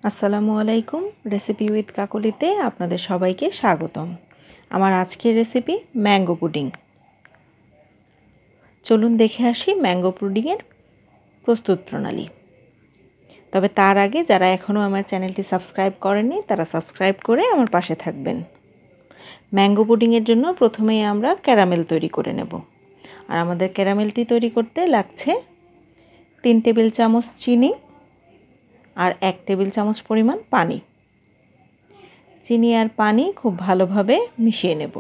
আসসালামু আলাইকুম। Recipe with কাকলিতে আপনাদের সবাইকে স্বাগতম। আমার আজকের রেসিপি ম্যাঙ্গো পুডিং। চলুন দেখে আসি ম্যাঙ্গো পুডিংয়ের প্রস্তুত প্রণালী। তবে তার আগে যারা এখনও আমার চ্যানেলটি সাবস্ক্রাইব করেননি তারা সাবস্ক্রাইব করে আমার পাশে থাকবেন। ম্যাঙ্গো পুডিংয়ের জন্য প্রথমেই আমরা ক্যারামেল তৈরি করে নেব। আর আমাদের ক্যারামেলটি তৈরি করতে লাগছে 3 টেবিল চামচ চিনি আর 1 টেবিল চামচ পরিমাণ পানি। চিনি আর পানি খুব ভালোভাবে মিশিয়ে নেব।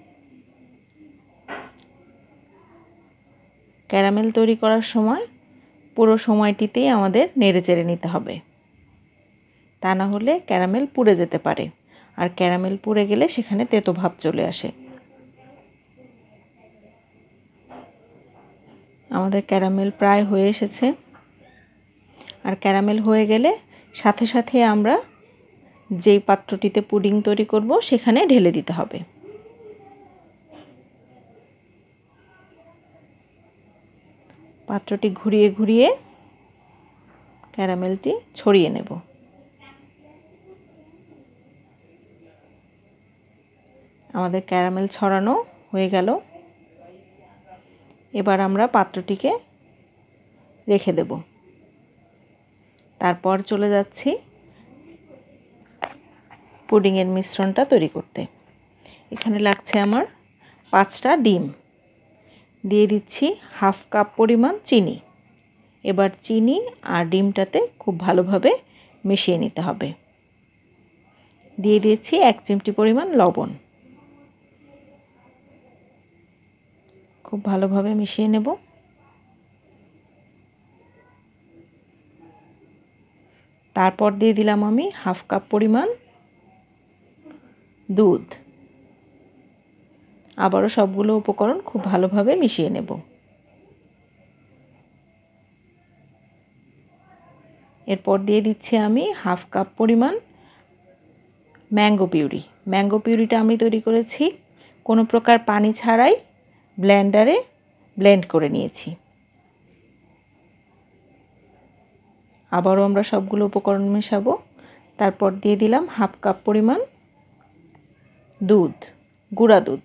ক্যারামেল তৈরি করার সময় পুরো সময়টিতেই আমাদের নেড়েচেড়ে নিতে হবে, তা না হলে ক্যারামেল পুড়ে যেতে পারে, আর ক্যারামেল পুড়ে গেলে সেখানে তেতো ভাব চলে আসে। আমাদের ক্যারামেল প্রায় হয়ে এসেছে। আর ক্যারামেল হয়ে গেলে সাথে সাথে আমরা যেই পাত্রটিতে পুডিং তৈরি করব সেখানে ঢেলে দিতে হবে। পাত্রটি ঘুরিয়ে ঘুরিয়ে ক্যারামেলটি ছড়িয়ে নেব। আমাদের ক্যারামেল ছড়ানো হয়ে গেল। এবার আমরা পাত্রটিকে রেখে দেব। তারপর চলে যাচ্ছি পুডিংয়ের মিশ্রণটা তৈরি করতে। এখানে লাগছে আমার 5টা ডিম। দিয়ে দিচ্ছি হাফ কাপ পরিমাণ চিনি। এবার চিনি আর ডিমটাতে খুব ভালোভাবে মিশিয়ে নিতে হবে। দিয়ে দিয়েছি 1 চিমটি পরিমাণ লবণ। খুব ভালোভাবে মিশিয়ে নেব। তারপর দিয়ে দিলাম আমি হাফ কাপ পরিমাণ দুধ। আবারও সবগুলো উপকরণ খুব ভালোভাবে মিশিয়ে নেব। এরপর দিয়ে দিচ্ছি আমি হাফ কাপ পরিমাণ ম্যাঙ্গো পিউরি। ম্যাঙ্গো পিউরিটা আমি তৈরি করেছি কোনো প্রকার পানি ছাড়াই ব্লেন্ডারে ব্লেন্ড করে নিয়েছি। আবারও আমরা সবগুলো উপকরণ মেশাবো। তারপর দিয়ে দিলাম হাফ কাপ পরিমাণ দুধ, গুঁড়া দুধ।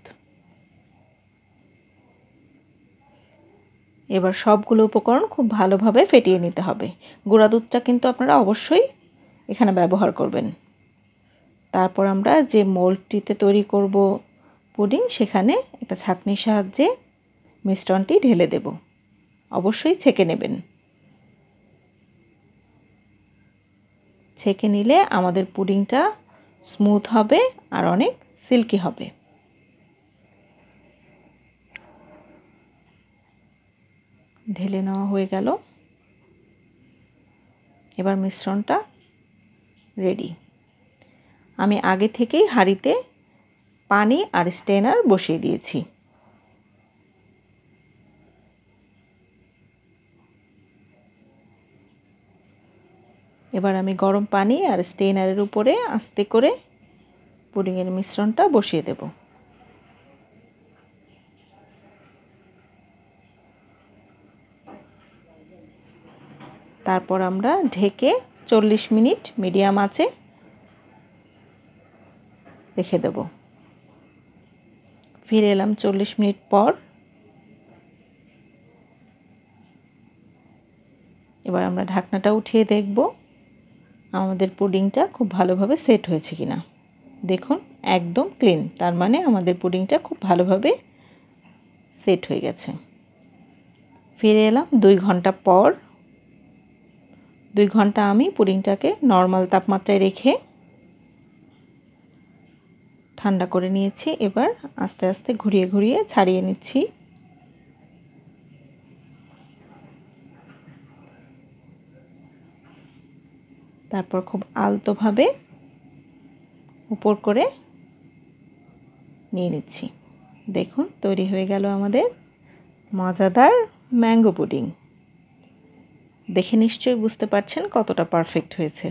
এবার সবগুলো উপকরণ খুব ভালোভাবে ফেটিয়ে নিতে হবে। গুঁড়া দুধটা কিন্তু আপনারা অবশ্যই এখানে ব্যবহার করবেন। তারপর আমরা যে মোল্ডটিতে তৈরি করব পুডিং সেখানে একটা ছাঁকনির সাহায্যে মিশ্রণটি ঢেলে দেব। অবশ্যই ছেঁকে নেবেন। ছেঁকে নিলে আমাদের পুডিংটা স্মুথ হবে আর অনেক সিল্কি হবে। ঢেলে নেওয়া হয়ে গেল। এবার মিশ্রণটা রেডি। আমি আগে থেকেই হাঁড়িতে পানি আর স্টেনার বসিয়ে দিয়েছি। এবার আমি গরম পানি আর স্টেনারের উপরে আস্তে করে পুডিংয়ের মিশ্রণটা বসিয়ে দেব। তারপর আমরা ঢেকে 40 মিনিট মিডিয়াম আঁচে রেখে দেব। ফিরে এলাম 40 মিনিট পর। এবার আমরা ঢাকনাটা উঠিয়ে দেখব আমাদের পুডিংটা খুব ভালোভাবে সেট হয়েছে কিনা। দেখুন একদম ক্লিন, তার মানে আমাদের পুডিংটা খুব ভালোভাবে সেট হয়ে গেছে। ফিরে এলাম 2 ঘন্টা পর। 2 ঘন্টা আমি পুডিংটাকে নর্মাল তাপমাত্রায় রেখে ঠান্ডা করে নিয়েছি। এবার আস্তে আস্তে ঘুরিয়ে ঘুরিয়ে ছাড়িয়ে নিচ্ছি। তারপর খুব আলতোভাবে উপর করে নিয়ে নিচ্ছি। দেখুন তৈরি হয়ে গেল আমাদের মজাদার ম্যাঙ্গো পুডিং। দেখে নিশ্চয়ই বুঝতে পারছেন কতটা পারফেক্ট হয়েছে।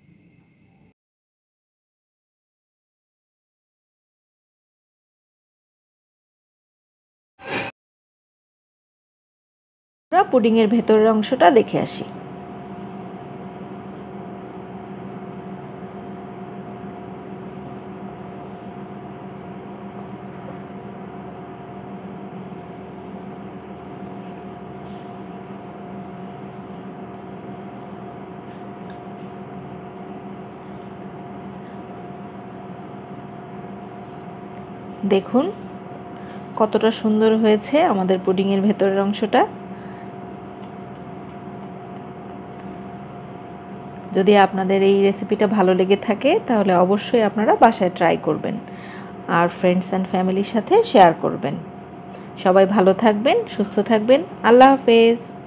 আমরা পুডিংয়ের ভেতরের অংশটা দেখে আসি। দেখুন কতটা সুন্দর হয়েছে আমাদের পুডিংয়ের ভেতরের অংশটা। যদি আপনাদের এই রেসিপিটা ভালো লেগে থাকে তাহলে অবশ্যই আপনারা বাসায় ট্রাই করবেন আর ফ্রেন্ডস অ্যান্ড ফ্যামিলির সাথে শেয়ার করবেন। সবাই ভালো থাকবেন, সুস্থ থাকবেন। আল্লাহ হাফেজ।